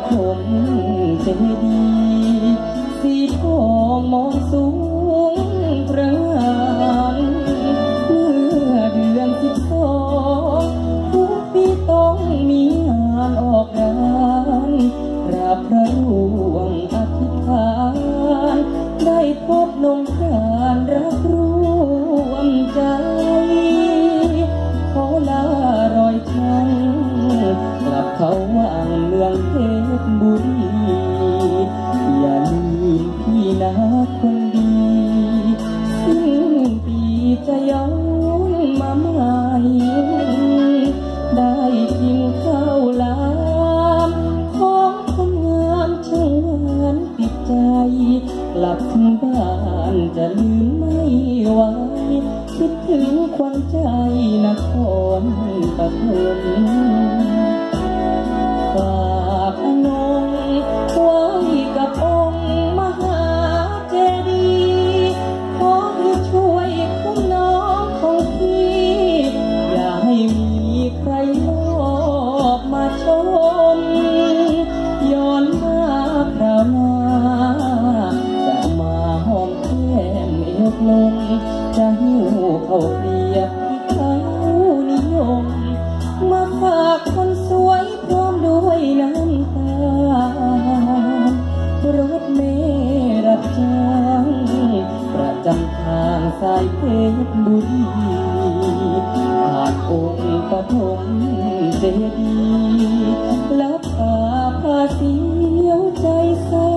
ฐมเจดีย์สีทองมองสูงประหารเมื่อเดือน12ทุกปีต้องมีงานออกงานกราบพระร่วงอธิษฐานได้พบลงการรักร่วมใจขอลารอยช้ำกลับเขาวังเมืองเพชรบุรีอย่าลืมพี่นะคนดีสิ้นปีจะย้อนมาใหม่ได้กินข้าวหลามของคนงามช่างหวานติดใจกลับถึงบ้านจะลืมไม่ไหวคิดถึงควันใจนครปฐมฝากอนงไว้กับองค์มหาเจดีย์ขอให้ช่วยคุ้มน้องของพี่อย่าให้มีใครลอบมาชมย้อนมาคราวหน้าจะมาหอมแก้มเอวลมจะหิ้วเข้าเปรียบที่เขานิยมมาฝากคนสวยพร้อมด้วยน้ำตารถเมล์รับจ้างประจำทางสายเพชรบุรีผ่านองค์ปฐมเจดีย์ลับตาพาเสียวใจสั่